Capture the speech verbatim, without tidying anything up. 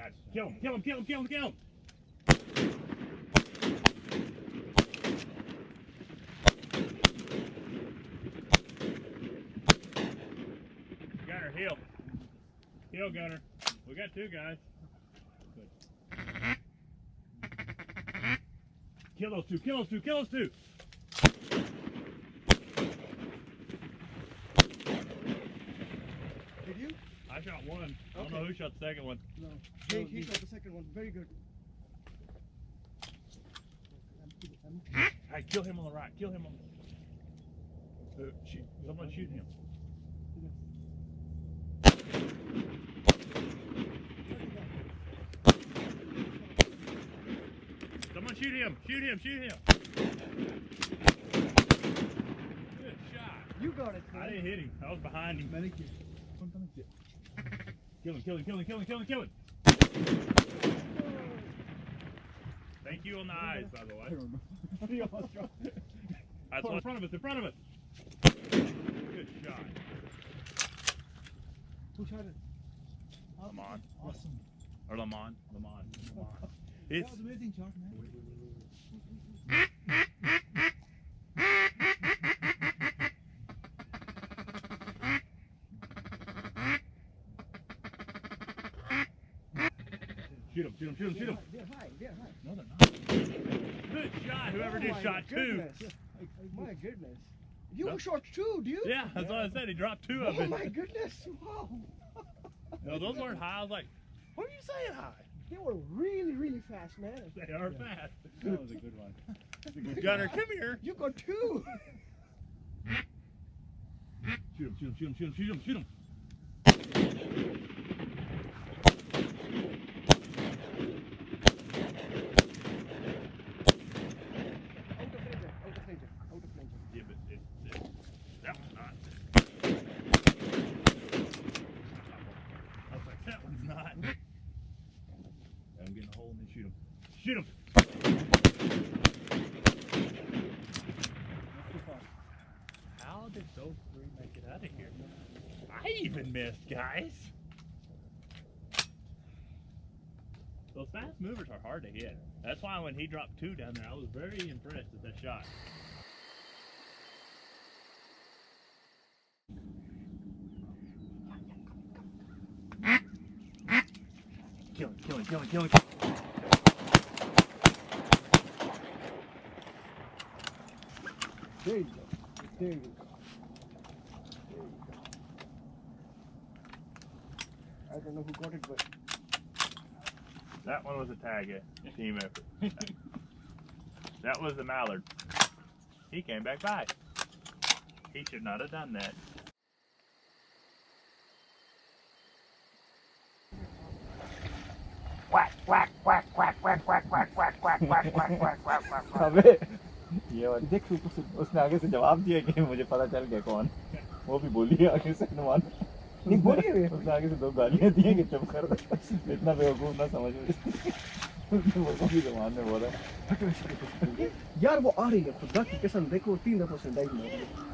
shot. Kill him, kill him, kill him, kill him, kill him. Gunner, heal. Heal, Gunner. We got two guys. Good. Kill those two, kill those two, kill those two. Did you? I shot one. Okay. I don't know who shot the second one. No. He, he shot the second one. Very good. Hey, kill him on the right. Kill him on the... Uh, shoot. Someone shoot him. Someone shoot him. Shoot him. Shoot him. Good shot. You got it, man. I didn't hit him. I was behind him. Thank you. Kill him, kill him, kill him, kill him, kill him, kill him. Thank you on the eyes, by the way. That's one in front of us, in front of us. Good shot. Who shot it? Lamont. Awesome. Or Lamont. Lamont. Lamont. That It's, was amazing shot, man. shoot him, shoot him, shoot him, shoot him. They're high. They're high. No, they're not. Good shot, whoever Oh did my shot goodness. two. My goodness. You No. shot two, dude? Yeah, that's what I said. He dropped two of Oh it. my goodness. Wow. No, those weren't high. I was like, what are you saying high? They were really, really fast, man. They are fast. That was a good one. That's a good Gunner, come here. You got two. Shoot him, shoot him, shoot him, shoot him, shoot him, shoot him. Out of range, out of range, out of range. Yeah, but it, it, that one's not. I was like, that one's not. I'm getting a hole and then shoot him. Shoot him. That's too far. How did those three make it out of here? I even missed, guys. Those fast movers are hard to hit. That's why when he dropped two down there, I was very impressed at that shot. Kill him, kill him, kill him, kill him. There you go. There you go. There you go. I don't know who got it, but That one was a tag it, team effort. That was the mallard. He came back by. He should not have done that. Whack, whack, whack, whack, whack, whack, whack, whack, whack, whack, whack, whack, whack, whack, whack. अबे ये वाली देख उसने आगे से जवाब दिया कि मुझे पता चल गया कौन वो भी बोली आगे से अनुमान नहीं बोलिए वे उसने आगे से दो गालियां दी कि चुप कर इतना बेवकूफ ना समझ उसने वो भी जवान में बोला यार वो आ रही है खुदा की कसम देखो तीन दफा से डाइव मार